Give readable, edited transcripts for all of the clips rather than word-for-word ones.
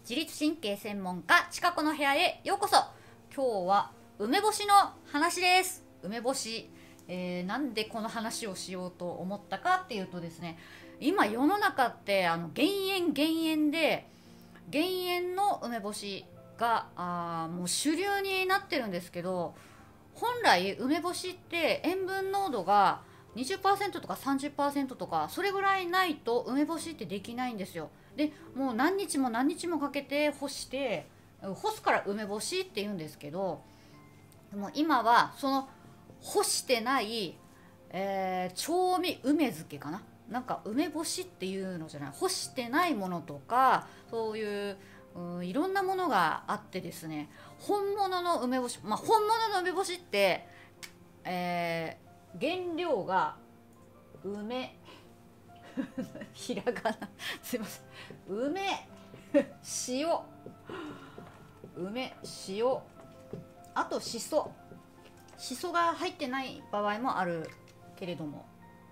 自律神経専門家ちかこの部屋へようこそ。今日は梅干しの話です。梅干し、なんでこの話をしようと思ったかっていうとですね、今世の中って減塩で減塩の梅干しがもう主流になってるんですけど、本来梅干しって塩分濃度が20%とか30%とかそれぐらいないと梅干しってできないんですよ。でもう何日も何日もかけて干すから梅干しって言うんですけど、もう今はその干してない、調味梅漬けかな、なんか梅干しっていうのじゃない、干してないものとかそういういろんなものがあってですね、本物の梅干し、本物の梅干しって、原料が梅ひらがなすいません、塩梅塩、あとしそが入ってない場合もあるけれども、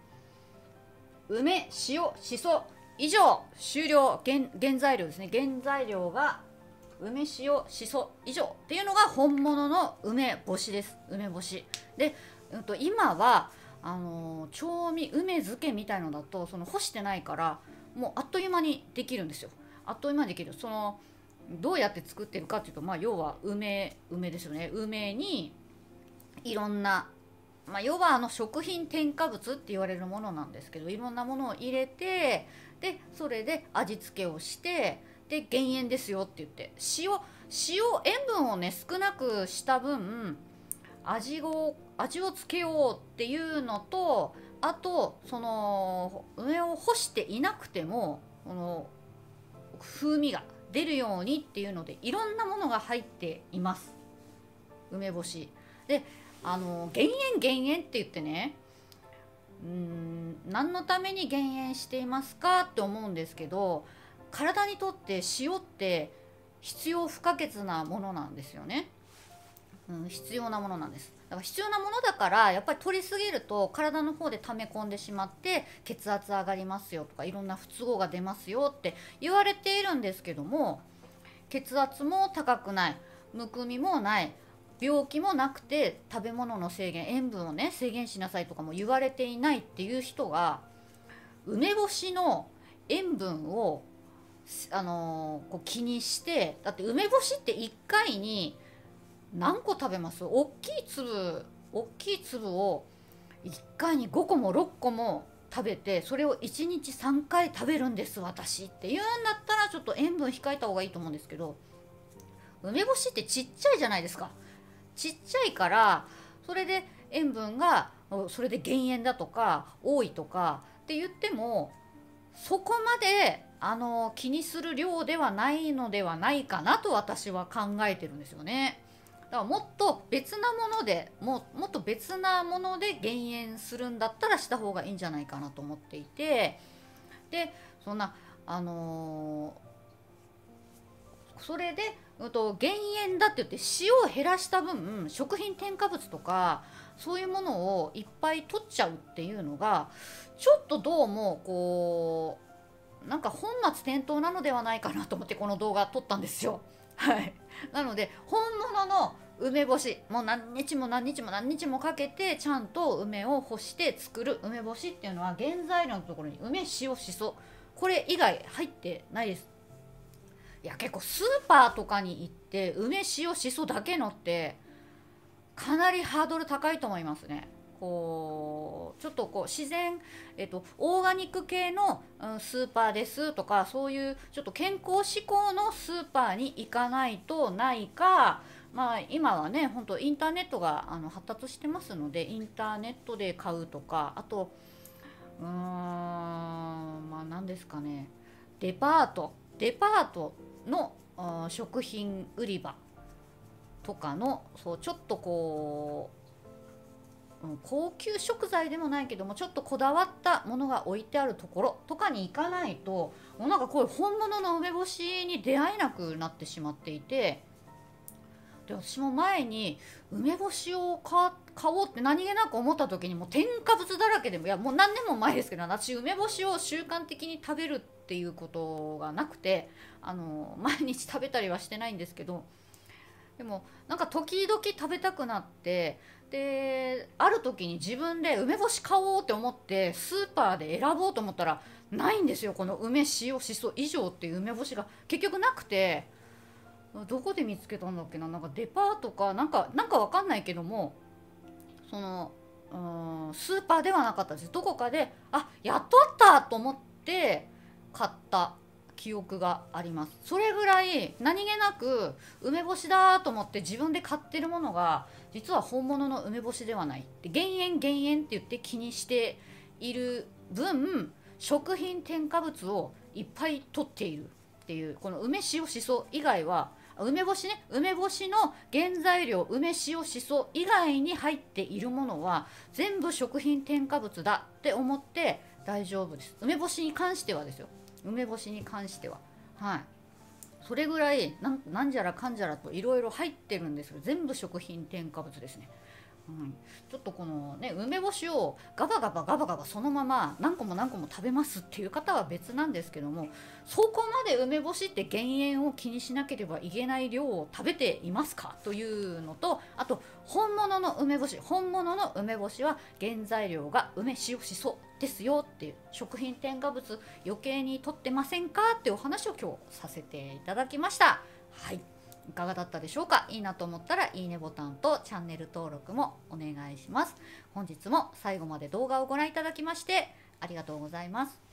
梅塩しそ以上終了。原材料ですね、原材料が梅塩しそ以上っていうのが本物の梅干しです。梅干しで、今は調味梅漬けみたいのだとその干してないからもうあっという間にできるんですよ。あっという間にできる。そのどうやって作ってるかっていうと、要は梅ですよね。梅にいろんな、要は食品添加物って言われるものなんですけど、いろんなものを入れて、でそれで味付けをして、で減塩ですよって言って、塩分をね少なくした分味をつけようっていうのと、あとその梅を干していなくてもこの風味が出るようにっていうのでいろんなものが入っています、梅干しで。減塩って言ってね、何のために減塩していますかって思うんですけど、体にとって塩って必要不可欠なものなんですよね。必要なものなんです。だから必要なものだから、やっぱり取りすぎると体の方で溜め込んでしまって血圧上がりますよとかいろんな不都合が出ますよって言われているんですけども、血圧も高くない、むくみもない、病気もなくて、食べ物の制限、塩分をね制限しなさいとかも言われていないっていう人が梅干しの塩分をこう気にして、だって梅干しって1回に何個食べます？大きい粒を1回に5個も6個も食べて、それを1日3回食べるんです私って言うんだったらちょっと塩分控えた方がいいと思うんですけど、梅干しってちっちゃいじゃないですか。ちっちゃいから、それで塩分がそれで減塩だとか多いとかって言っても、そこまで気にする量ではないのではないかなと私は考えてるんですよね。だからもっと別なもので減塩するんだったらした方がいいんじゃないかなと思っていて、でそんなそれで、減塩だって言って塩を減らした分食品添加物とかそういうものをいっぱい取っちゃうっていうのがちょっとどうもこうなんか本末転倒なのではないかなと思ってこの動画撮ったんですよ。はい。なので本物の梅干し、もう何日も何日も何日もかけてちゃんと梅を干して作る梅干しっていうのは原材料のところに梅塩しそ、これ以外入ってないです。いや結構スーパーとかに行って梅塩しそだけのってかなりハードル高いと思いますね。こうちょっとこう自然、オーガニック系の、スーパーですとか、そういうちょっと健康志向のスーパーに行かないとないか、今はね本当インターネットが発達してますので、インターネットで買うとか、あと何ですかね、デパートの食品売り場とかの、そうちょっとこう、高級食材でもないけどもちょっとこだわったものが置いてあるところとかに行かないと、もうなんかこういう本物の梅干しに出会えなくなってしまっていて、 で私も前に梅干しを買おうって何気なく思った時にもう添加物だらけでも、いやもう何年も前ですけど、私梅干しを習慣的に食べるっていうことがなくて、毎日食べたりはしてないんですけど、でもなんか時々食べたくなって、である時に自分で梅干し買おうって思ってスーパーで選ぼうと思ったらないんですよ。この梅塩しそ以上っていう梅干しが結局なくて、どこで見つけたんだっけな、なんかデパートかなんかわかんないけども、そのスーパーではなかったです。どこかでやっとあったと思って買った記憶があります。それぐらい何気なく梅干しだと思って自分で買ってるものが実は本物の梅干しではないって減塩減塩って言って気にしている分、食品添加物をいっぱい取っているっていう、この梅塩しそ以外は、梅干しね、梅干しの原材料梅塩しそ以外に入っているものは全部食品添加物だって思って大丈夫です。梅干しに関してはですよ。梅干しに関しては、はい、それぐらいなんじゃらかんじゃらといろいろ入ってるんですけど、全部食品添加物ですね。ちょっとこのね、梅干しをガバガバガバガバそのまま何個も何個も食べますっていう方は別なんですけども、そこまで梅干しって減塩を気にしなければいけない量を食べていますかというのと、あと本物の梅干しは原材料が梅塩しそですよっていう、食品添加物余計に取ってませんかっていうお話を今日させていただきました。はい、いかがだったでしょうか。いいなと思ったらいいねボタンとチャンネル登録もお願いします。本日も最後まで動画をご覧いただきましてありがとうございます。